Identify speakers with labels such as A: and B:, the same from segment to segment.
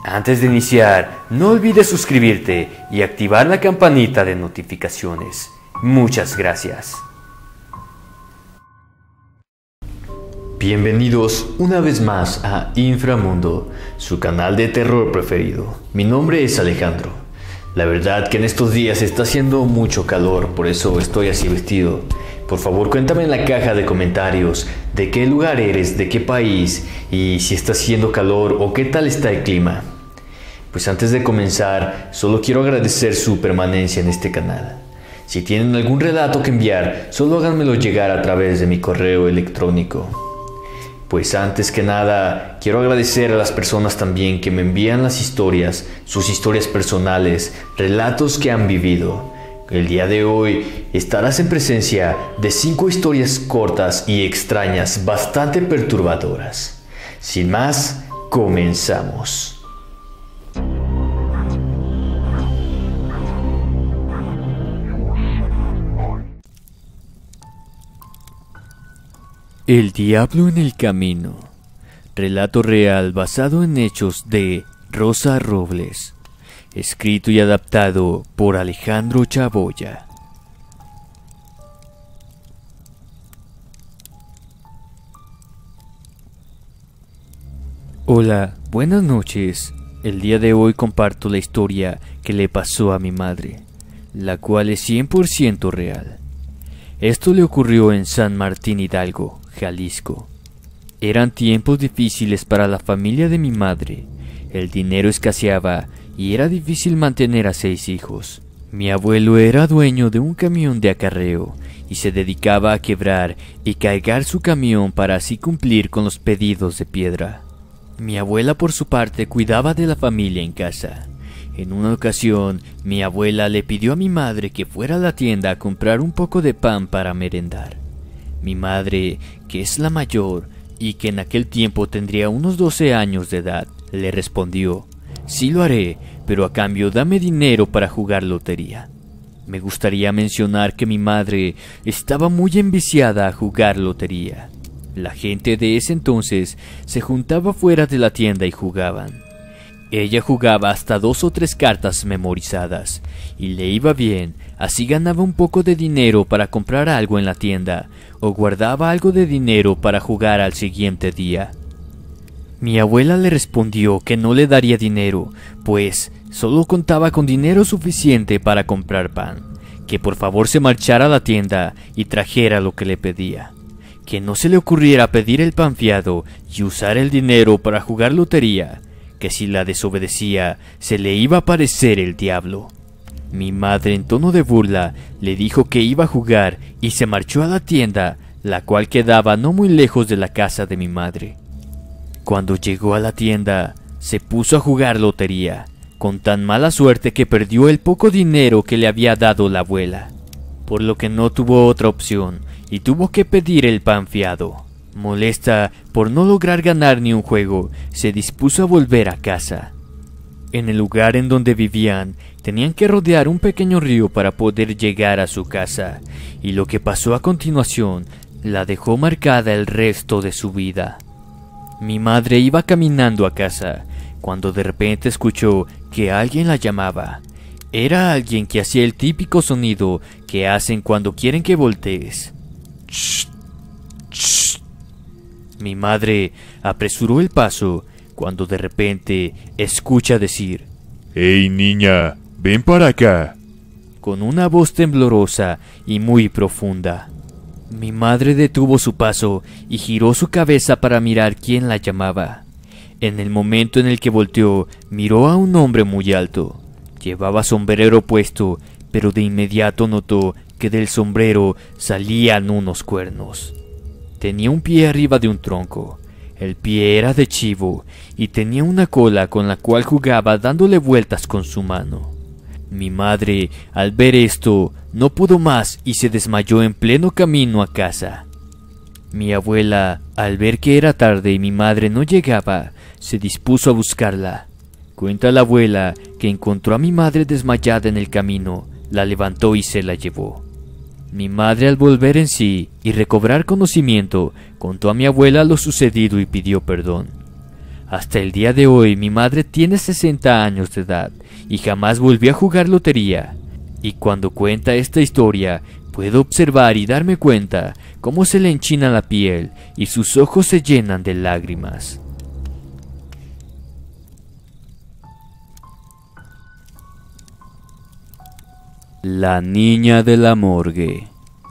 A: Antes de iniciar, no olvides suscribirte y activar la campanita de notificaciones. Muchas gracias. Bienvenidos una vez más a Inframundo, su canal de terror preferido. Mi nombre es Alejandro. La verdad que en estos días está haciendo mucho calor, por eso estoy así vestido. Por favor, cuéntame en la caja de comentarios de qué lugar eres, de qué país y si está haciendo calor o qué tal está el clima. Pues antes de comenzar, solo quiero agradecer su permanencia en este canal. Si tienen algún relato que enviar, solo háganmelo llegar a través de mi correo electrónico. Pues antes que nada, quiero agradecer a las personas también que me envían las historias, sus historias personales, relatos que han vivido. El día de hoy estarás en presencia de 5 historias cortas y extrañas, bastante perturbadoras. Sin más, comenzamos. El diablo en el camino. Relato real basado en hechos de Rosa Robles. Escrito y adaptado por Alejandro Chaboya. Hola, buenas noches. El día de hoy comparto la historia que le pasó a mi madre, la cual es 100% real. Esto le ocurrió en San Martín Hidalgo, Jalisco. Eran tiempos difíciles para la familia de mi madre. El dinero escaseaba y era difícil mantener a 6 hijos. Mi abuelo era dueño de un camión de acarreo y se dedicaba a quebrar y cargar su camión para así cumplir con los pedidos de piedra. Mi abuela por su parte cuidaba de la familia en casa. En una ocasión, mi abuela le pidió a mi madre que fuera a la tienda a comprar un poco de pan para merendar. Mi madre, que es la mayor y que en aquel tiempo tendría unos 12 años de edad, le respondió: «Sí lo haré, pero a cambio dame dinero para jugar lotería». Me gustaría mencionar que mi madre estaba muy enviciada a jugar lotería. La gente de ese entonces se juntaba fuera de la tienda y jugaban. Ella jugaba hasta 2 o 3 cartas memorizadas y le iba bien, así ganaba un poco de dinero para comprar algo en la tienda o guardaba algo de dinero para jugar al siguiente día. Mi abuela le respondió que no le daría dinero, pues solo contaba con dinero suficiente para comprar pan, que por favor se marchara a la tienda y trajera lo que le pedía, que no se le ocurriera pedir el pan fiado y usar el dinero para jugar lotería, que si la desobedecía se le iba a aparecer el diablo. Mi madre en tono de burla le dijo que iba a jugar y se marchó a la tienda, la cual quedaba no muy lejos de la casa de mi madre. Cuando llegó a la tienda, se puso a jugar lotería, con tan mala suerte que perdió el poco dinero que le había dado la abuela, por lo que no tuvo otra opción y tuvo que pedir el pan fiado. Molesta por no lograr ganar ni un juego, se dispuso a volver a casa. En el lugar en donde vivían, tenían que rodear un pequeño río para poder llegar a su casa, y lo que pasó a continuación la dejó marcada el resto de su vida. Mi madre iba caminando a casa, cuando de repente escuchó que alguien la llamaba. Era alguien que hacía el típico sonido que hacen cuando quieren que voltees. «Shh, shh». Mi madre apresuró el paso cuando de repente escucha decir:
B: «¡Hey, niña! ¡Ven para acá!»,
A: con una voz temblorosa y muy profunda. Mi madre detuvo su paso y giró su cabeza para mirar quién la llamaba. En el momento en el que volteó, miró a un hombre muy alto. Llevaba sombrero puesto, pero de inmediato notó que del sombrero salían unos cuernos. Tenía un pie arriba de un tronco. El pie era de chivo y tenía una cola con la cual jugaba dándole vueltas con su mano. Mi madre, al ver esto, no pudo más y se desmayó en pleno camino a casa. Mi abuela, al ver que era tarde y mi madre no llegaba, se dispuso a buscarla. Cuenta la abuela que encontró a mi madre desmayada en el camino, la levantó y se la llevó. Mi madre, al volver en sí y recobrar conocimiento, contó a mi abuela lo sucedido y pidió perdón. Hasta el día de hoy mi madre tiene 60 años de edad y jamás volvió a jugar lotería. Y cuando cuenta esta historia, puedo observar y darme cuenta cómo se le enchina la piel y sus ojos se llenan de lágrimas. La niña de la morgue.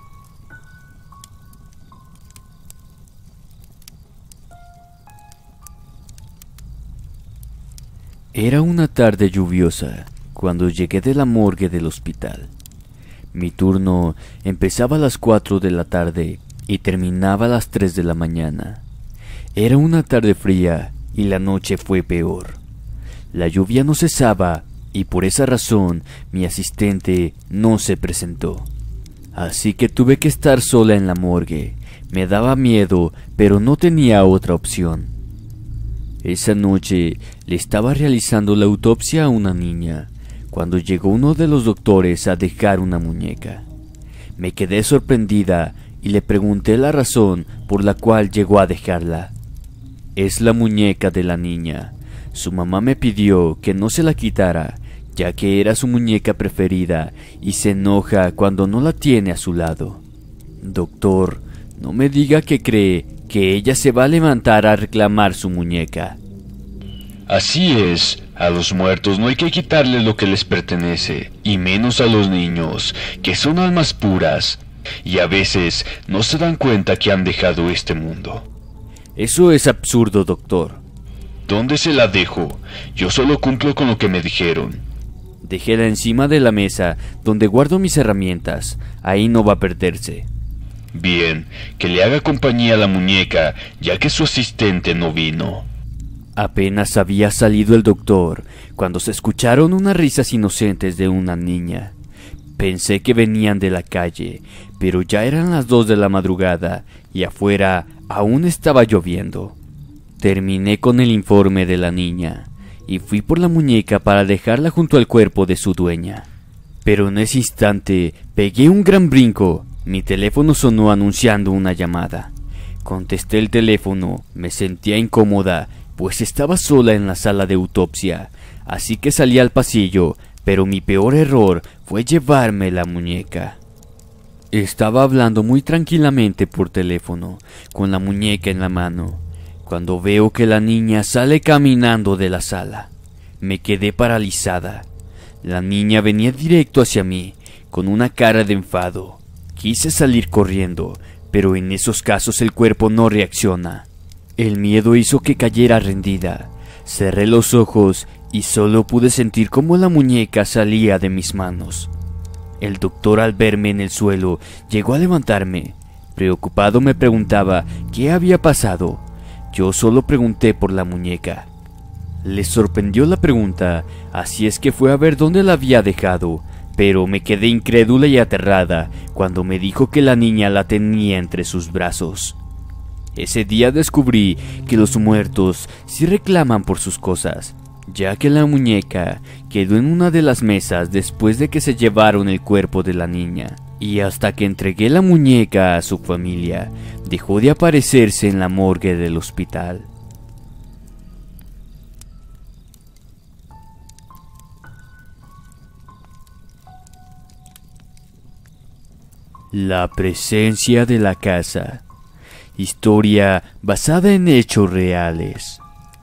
A: Era una tarde lluviosa cuando llegué de la morgue del hospital. Mi turno empezaba a las 4 de la tarde y terminaba a las 3 de la mañana. Era una tarde fría y la noche fue peor. La lluvia no cesaba y por esa razón mi asistente no se presentó. Así que tuve que estar sola en la morgue. Me daba miedo, pero no tenía otra opción. Esa noche le estaba realizando la autopsia a una niña, cuando llegó uno de los doctores a dejar una muñeca. Me quedé sorprendida y le pregunté la razón por la cual llegó a dejarla. Es la muñeca de la niña. Su mamá me pidió que no se la quitara, ya que era su muñeca preferida y se enoja cuando no la tiene a su lado. Doctor, no me diga que cree que ella se va a levantar a reclamar su muñeca.
B: Así es, a los muertos no hay que quitarles lo que les pertenece, y menos a los niños, que son almas puras, y a veces no se dan cuenta que han dejado este mundo.
A: Eso es absurdo, doctor.
B: ¿Dónde se la dejo? Yo solo cumplo con lo que me dijeron.
A: Déjela encima de la mesa donde guardo mis herramientas. Ahí no va a perderse.
B: Bien, que le haga compañía a la muñeca, ya que su asistente no vino.
A: Apenas había salido el doctor cuando se escucharon unas risas inocentes de una niña. Pensé que venían de la calle, pero ya eran las 2 de la madrugada y afuera aún estaba lloviendo. Terminé con el informe de la niña y fui por la muñeca para dejarla junto al cuerpo de su dueña. Pero en ese instante pegué un gran brinco. Mi teléfono sonó anunciando una llamada. Contesté el teléfono, me sentía incómoda, pues estaba sola en la sala de autopsia, así que salí al pasillo, pero mi peor error fue llevarme la muñeca. Estaba hablando muy tranquilamente por teléfono, con la muñeca en la mano, cuando veo que la niña sale caminando de la sala. Me quedé paralizada. La niña venía directo hacia mí, con una cara de enfado. Quise salir corriendo, pero en esos casos el cuerpo no reacciona. El miedo hizo que cayera rendida. Cerré los ojos y solo pude sentir cómo la muñeca salía de mis manos. El doctor, al verme en el suelo, llegó a levantarme. Preocupado me preguntaba qué había pasado. Yo solo pregunté por la muñeca. Le sorprendió la pregunta, así es que fue a ver dónde la había dejado, pero me quedé incrédula y aterrada cuando me dijo que la niña la tenía entre sus brazos. Ese día descubrí que los muertos sí reclaman por sus cosas, ya que la muñeca quedó en una de las mesas después de que se llevaron el cuerpo de la niña, y hasta que entregué la muñeca a su familia, dejó de aparecerse en la morgue del hospital. La presencia de la casa. Historia basada en hechos reales.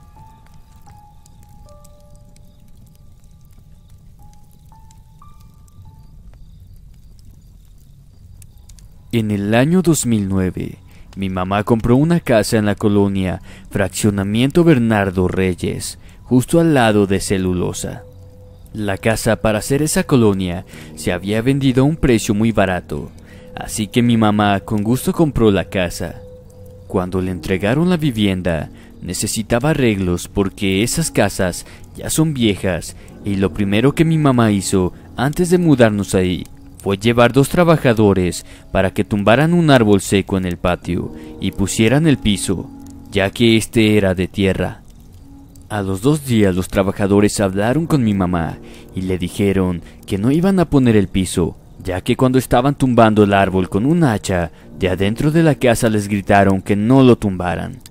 A: En el año 2009, mi mamá compró una casa en la colonia Fraccionamiento Bernardo Reyes, justo al lado de Celulosa. La casa para hacer esa colonia se había vendido a un precio muy barato, así que mi mamá con gusto compró la casa. Cuando le entregaron la vivienda, necesitaba arreglos porque esas casas ya son viejas, y lo primero que mi mamá hizo antes de mudarnos ahí fue llevar 2 trabajadores para que tumbaran un árbol seco en el patio y pusieran el piso, ya que este era de tierra. A los 2 días los trabajadores hablaron con mi mamá y le dijeron que no iban a poner el piso, ya que cuando estaban tumbando el árbol con un hacha, de adentro de la casa les gritaron que no lo tumbaran.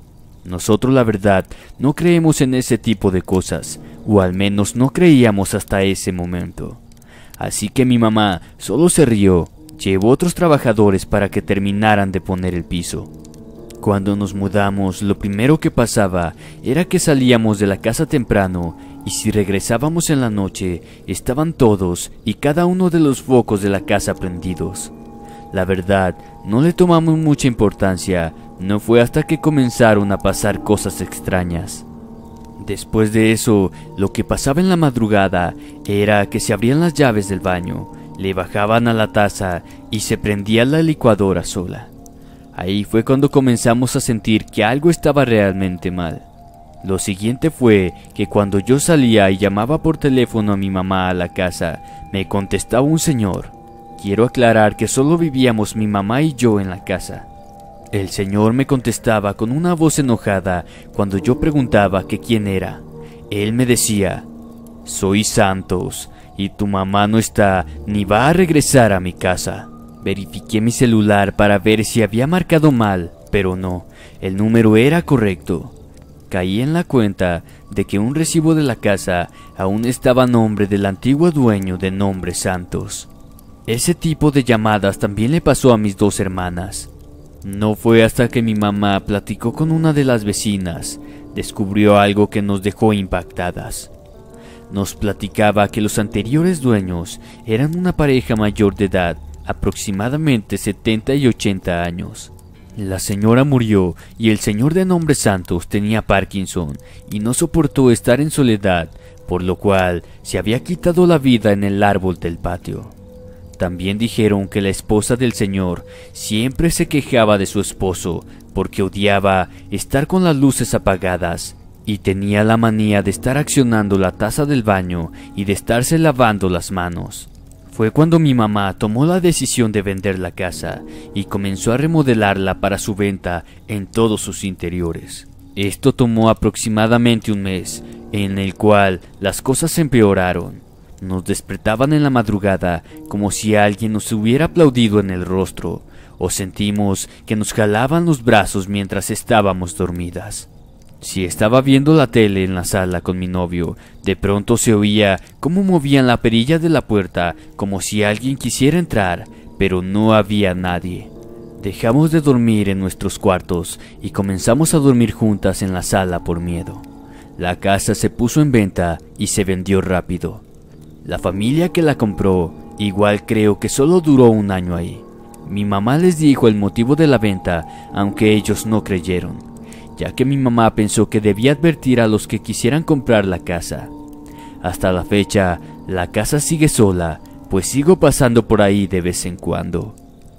A: Nosotros, la verdad, no creemos en ese tipo de cosas, o al menos no creíamos hasta ese momento. Así que mi mamá solo se rió, llevó otros trabajadores para que terminaran de poner el piso. Cuando nos mudamos, lo primero que pasaba era que salíamos de la casa temprano y si regresábamos en la noche, estaban todos y cada uno de los focos de la casa prendidos. La verdad, no le tomamos mucha importancia, no fue hasta que comenzaron a pasar cosas extrañas. Después de eso, lo que pasaba en la madrugada era que se abrían las llaves del baño, le bajaban a la taza y se prendía la licuadora sola. Ahí fue cuando comenzamos a sentir que algo estaba realmente mal. Lo siguiente fue que cuando yo salía y llamaba por teléfono a mi mamá a la casa, me contestaba un señor. Quiero aclarar que solo vivíamos mi mamá y yo en la casa. El señor me contestaba con una voz enojada cuando yo preguntaba que quién era. Él me decía: «Soy Santos, y tu mamá no está ni va a regresar a mi casa». Verifiqué mi celular para ver si había marcado mal, pero no, el número era correcto. Caí en la cuenta de que un recibo de la casa aún estaba a nombre del antiguo dueño de nombre Santos. Ese tipo de llamadas también le pasó a mis dos hermanas. No fue hasta que mi mamá platicó con una de las vecinas, descubrió algo que nos dejó impactadas. Nos platicaba que los anteriores dueños eran una pareja mayor de edad, aproximadamente 70 y 80 años. La señora murió y el señor de nombre Santos tenía Parkinson y no soportó estar en soledad, por lo cual se había quitado la vida en el árbol del patio. También dijeron que la esposa del señor siempre se quejaba de su esposo porque odiaba estar con las luces apagadas y tenía la manía de estar accionando la taza del baño y de estarse lavando las manos. Fue cuando mi mamá tomó la decisión de vender la casa y comenzó a remodelarla para su venta en todos sus interiores. Esto tomó aproximadamente un mes, en el cual las cosas empeoraron. Nos despertaban en la madrugada como si alguien nos hubiera aplaudido en el rostro, o sentimos que nos jalaban los brazos mientras estábamos dormidas. Si estaba viendo la tele en la sala con mi novio, de pronto se oía cómo movían la perilla de la puerta como si alguien quisiera entrar, pero no había nadie. Dejamos de dormir en nuestros cuartos y comenzamos a dormir juntas en la sala por miedo. La casa se puso en venta y se vendió rápido. La familia que la compró, igual creo que solo duró un año ahí. Mi mamá les dijo el motivo de la venta, aunque ellos no creyeron, ya que mi mamá pensó que debía advertir a los que quisieran comprar la casa. Hasta la fecha, la casa sigue sola, pues sigo pasando por ahí de vez en cuando.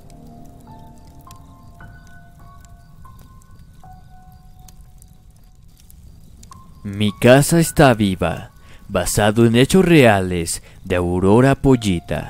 A: Mi casa está viva, basado en hechos reales de Aurora Pollita.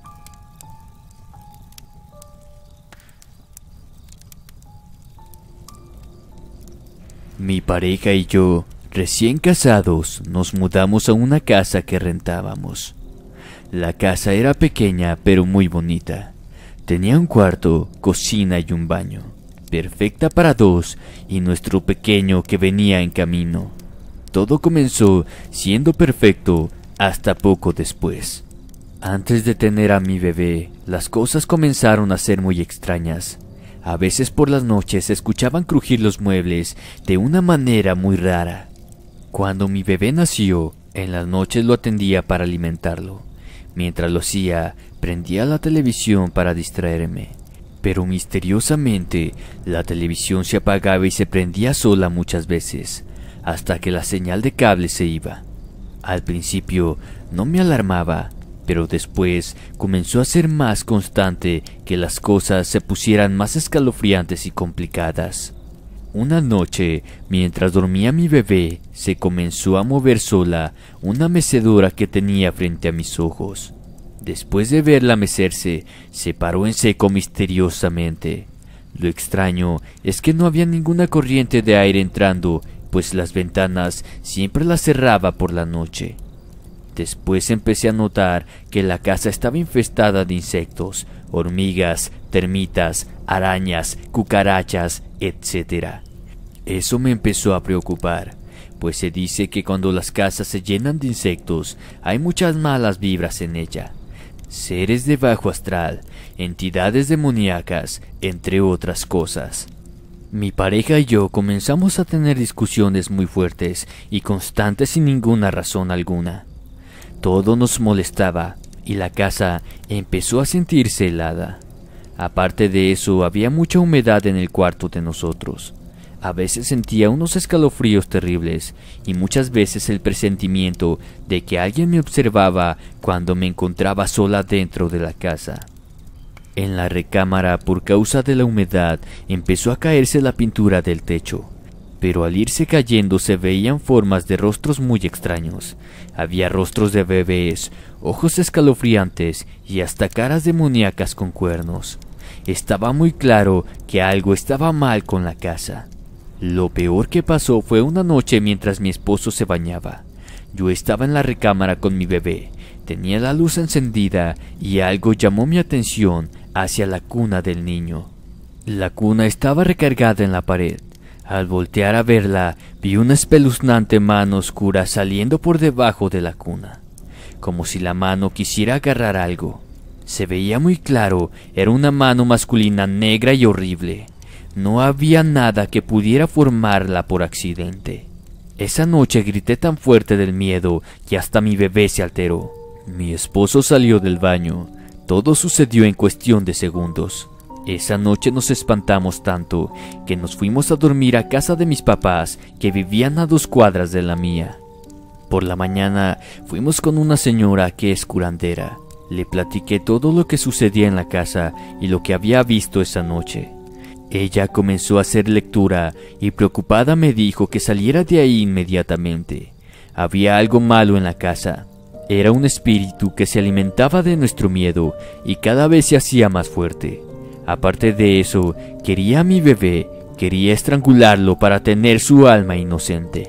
A: Mi pareja y yo, recién casados, nos mudamos a una casa que rentábamos. La casa era pequeña pero muy bonita. Tenía un cuarto, cocina y un baño, perfecta para dos y nuestro pequeño que venía en camino. Todo comenzó siendo perfecto hasta poco después. Antes de tener a mi bebé, las cosas comenzaron a ser muy extrañas. A veces por las noches se escuchaban crujir los muebles de una manera muy rara. Cuando mi bebé nació, en las noches lo atendía para alimentarlo. Mientras lo hacía, prendía la televisión para distraerme. Pero misteriosamente, la televisión se apagaba y se prendía sola muchas veces, hasta que la señal de cable se iba. Al principio no me alarmaba, pero después comenzó a ser más constante que las cosas se pusieran más escalofriantes y complicadas. Una noche, mientras dormía mi bebé, se comenzó a mover sola una mecedora que tenía frente a mis ojos. Después de verla mecerse, se paró en seco misteriosamente. Lo extraño es que no había ninguna corriente de aire entrando, pues las ventanas siempre las cerraba por la noche. Después empecé a notar que la casa estaba infestada de insectos, hormigas, termitas, arañas, cucarachas, etc. Eso me empezó a preocupar, pues se dice que cuando las casas se llenan de insectos, hay muchas malas vibras en ella. Seres de bajo astral, entidades demoníacas, entre otras cosas. Mi pareja y yo comenzamos a tener discusiones muy fuertes y constantes sin ninguna razón alguna. Todo nos molestaba y la casa empezó a sentirse helada. Aparte de eso, había mucha humedad en el cuarto de nosotros. A veces sentía unos escalofríos terribles y muchas veces el presentimiento de que alguien me observaba cuando me encontraba sola dentro de la casa. En la recámara, por causa de la humedad, empezó a caerse la pintura del techo, pero al irse cayendo se veían formas de rostros muy extraños. Había rostros de bebés, ojos escalofriantes y hasta caras demoníacas con cuernos. Estaba muy claro que algo estaba mal con la casa. Lo peor que pasó fue una noche mientras mi esposo se bañaba. Yo estaba en la recámara con mi bebé, tenía la luz encendida y algo llamó mi atención hacia la cuna del niño. La cuna estaba recargada en la pared. Al voltear a verla, vi una espeluznante mano oscura saliendo por debajo de la cuna, como si la mano quisiera agarrar algo. Se veía muy claro, era una mano masculina negra y horrible. No había nada que pudiera formarla por accidente. Esa noche grité tan fuerte del miedo que hasta mi bebé se alteró. Mi esposo salió del baño. Todo sucedió en cuestión de segundos. Esa noche nos espantamos tanto que nos fuimos a dormir a casa de mis papás, que vivían a 2 cuadras de la mía. Por la mañana fuimos con una señora que es curandera. Le platiqué todo lo que sucedía en la casa y lo que había visto esa noche. Ella comenzó a hacer lectura y preocupada me dijo que saliera de ahí inmediatamente. Había algo malo en la casa. Era un espíritu que se alimentaba de nuestro miedo y cada vez se hacía más fuerte. Aparte de eso, quería a mi bebé, quería estrangularlo para tener su alma inocente.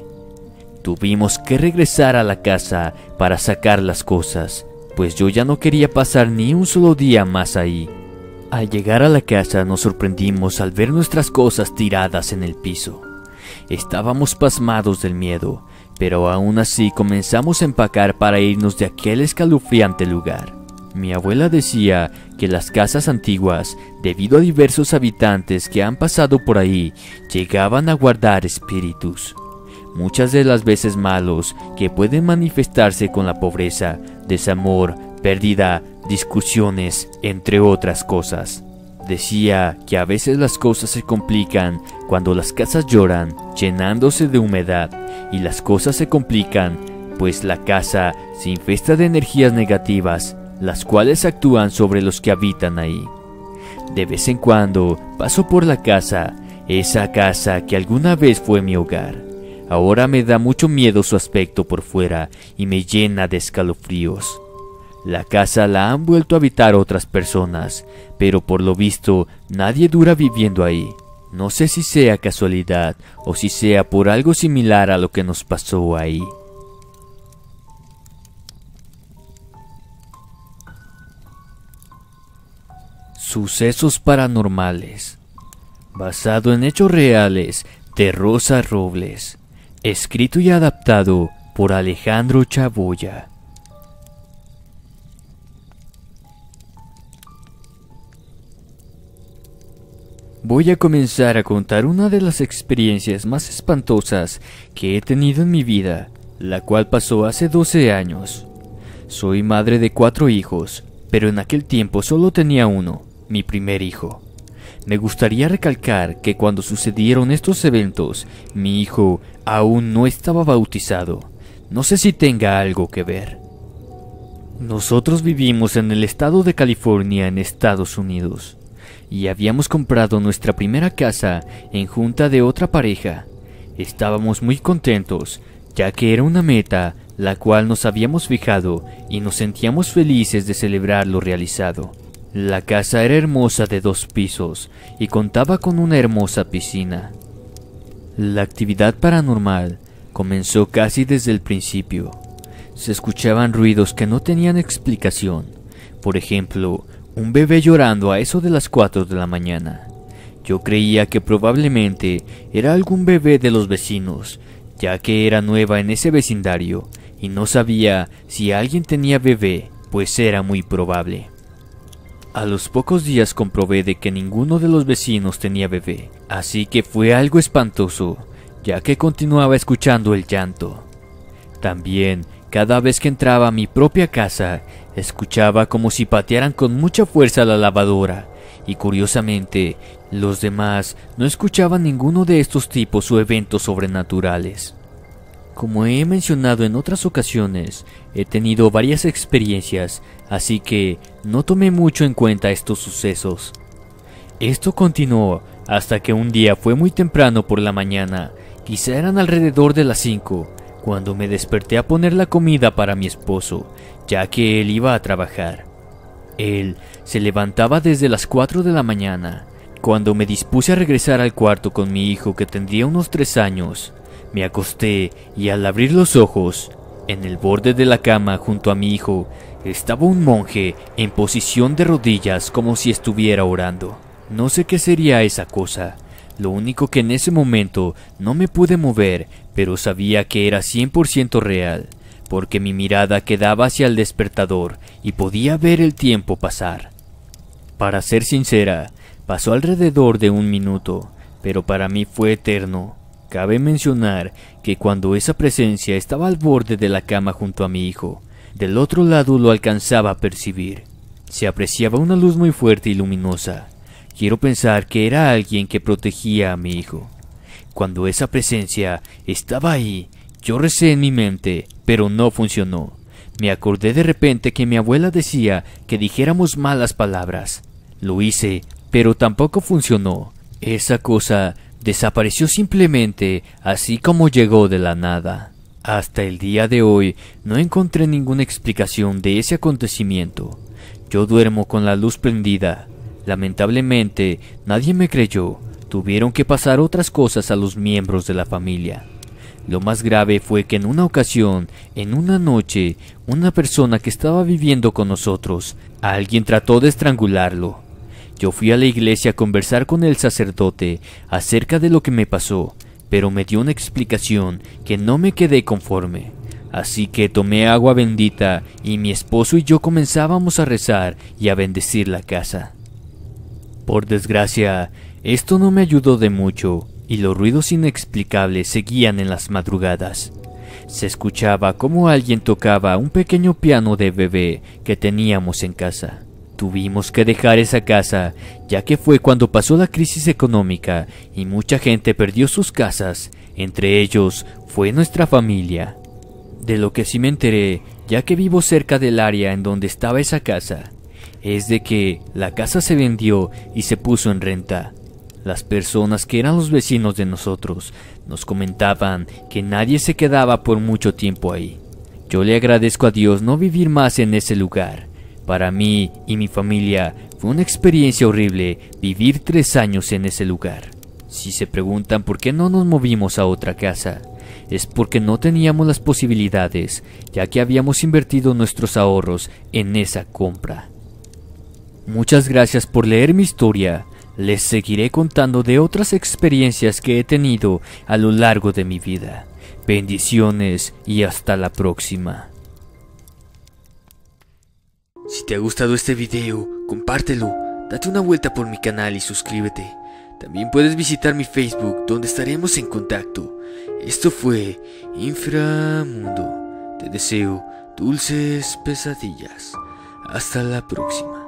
A: Tuvimos que regresar a la casa para sacar las cosas, pues yo ya no quería pasar ni un solo día más ahí. Al llegar a la casa nos sorprendimos al ver nuestras cosas tiradas en el piso. Estábamos pasmados del miedo, pero aún así comenzamos a empacar para irnos de aquel escalofriante lugar. Mi abuela decía que las casas antiguas, debido a diversos habitantes que han pasado por ahí, llegaban a guardar espíritus. Muchas de las veces malos, que pueden manifestarse con la pobreza, desamor, pérdida, discusiones, entre otras cosas. Decía que a veces las cosas se complican cuando las casas lloran, llenándose de humedad, y las cosas se complican, pues la casa se infesta de energías negativas, las cuales actúan sobre los que habitan ahí. De vez en cuando paso por la casa, esa casa que alguna vez fue mi hogar. Ahora me da mucho miedo su aspecto por fuera y me llena de escalofríos. La casa la han vuelto a habitar otras personas, pero por lo visto nadie dura viviendo ahí. No sé si sea casualidad o si sea por algo similar a lo que nos pasó ahí. Sucesos paranormales. Basado en hechos reales de Rosa Robles. Escrito y adaptado por Alejandro Chaboya. Voy a comenzar a contar una de las experiencias más espantosas que he tenido en mi vida, la cual pasó hace 12 años. Soy madre de 4 hijos, pero en aquel tiempo solo tenía uno, mi primer hijo. Me gustaría recalcar que cuando sucedieron estos eventos, mi hijo aún no estaba bautizado. No sé si tenga algo que ver. Nosotros vivimos en el estado de California, en Estados Unidos, y habíamos comprado nuestra primera casa en junta de otra pareja. Estábamos muy contentos, ya que era una meta la cual nos habíamos fijado y nos sentíamos felices de celebrar lo realizado. La casa era hermosa, de 2 pisos y contaba con una hermosa piscina. La actividad paranormal comenzó casi desde el principio. Se escuchaban ruidos que no tenían explicación. Por ejemplo, un bebé llorando a eso de las 4 de la mañana. Yo creía que probablemente era algún bebé de los vecinos, ya que era nueva en ese vecindario y no sabía si alguien tenía bebé, pues era muy probable. A los pocos días comprobé de que ninguno de los vecinos tenía bebé, así que fue algo espantoso, ya que continuaba escuchando el llanto. También, cada vez que entraba a mi propia casa, escuchaba como si patearan con mucha fuerza la lavadora, y curiosamente, los demás no escuchaban ninguno de estos tipos o eventos sobrenaturales. Como he mencionado en otras ocasiones, he tenido varias experiencias, así que no tomé mucho en cuenta estos sucesos. Esto continuó hasta que un día fue muy temprano por la mañana, quizá eran alrededor de las 5, cuando me desperté a poner la comida para mi esposo, ya que él iba a trabajar. Él se levantaba desde las 4 de la mañana. Cuando me dispuse a regresar al cuarto con mi hijo, que tendría unos 3 años, me acosté y al abrir los ojos, en el borde de la cama junto a mi hijo, estaba un monje en posición de rodillas como si estuviera orando. No sé qué sería esa cosa. Lo único que en ese momento no me pude mover, pero sabía que era 100% real, porque mi mirada quedaba hacia el despertador y podía ver el tiempo pasar. Para ser sincera, pasó alrededor de 1 minuto, pero para mí fue eterno. Cabe mencionar que cuando esa presencia estaba al borde de la cama junto a mi hijo, del otro lado lo alcanzaba a percibir. Se apreciaba una luz muy fuerte y luminosa. Quiero pensar que era alguien que protegía a mi hijo. Cuando esa presencia estaba ahí, yo recé en mi mente, pero no funcionó. Me acordé de repente que mi abuela decía que dijéramos malas palabras. Lo hice, pero tampoco funcionó. Esa cosa desapareció simplemente, así como llegó de la nada. Hasta el día de hoy no encontré ninguna explicación de ese acontecimiento. Yo duermo con la luz prendida. Lamentablemente, nadie me creyó. Tuvieron que pasar otras cosas a los miembros de la familia. Lo más grave fue que en una ocasión, en una noche, una persona que estaba viviendo con nosotros, alguien trató de estrangularlo. Yo fui a la iglesia a conversar con el sacerdote acerca de lo que me pasó, pero me dio una explicación que no me quedé conforme. Así que tomé agua bendita y mi esposo y yo comenzábamos a rezar y a bendecir la casa. Por desgracia, esto no me ayudó de mucho, y los ruidos inexplicables seguían en las madrugadas. Se escuchaba como alguien tocaba un pequeño piano de bebé que teníamos en casa. Tuvimos que dejar esa casa, ya que fue cuando pasó la crisis económica y mucha gente perdió sus casas, entre ellos fue nuestra familia. De lo que sí me enteré, ya que vivo cerca del área en donde estaba esa casa, es de que la casa se vendió y se puso en renta. Las personas que eran los vecinos de nosotros nos comentaban que nadie se quedaba por mucho tiempo ahí. Yo le agradezco a Dios no vivir más en ese lugar. Para mí y mi familia fue una experiencia horrible vivir 3 años en ese lugar. Si se preguntan por qué no nos movimos a otra casa, es porque no teníamos las posibilidades, ya que habíamos invertido nuestros ahorros en esa compra. Muchas gracias por leer mi historia. Les seguiré contando de otras experiencias que he tenido a lo largo de mi vida. Bendiciones y hasta la próxima. Si te ha gustado este video, compártelo, date una vuelta por mi canal y suscríbete. También puedes visitar mi Facebook, donde estaremos en contacto. Esto fue Inframundo. Te deseo dulces pesadillas. Hasta la próxima.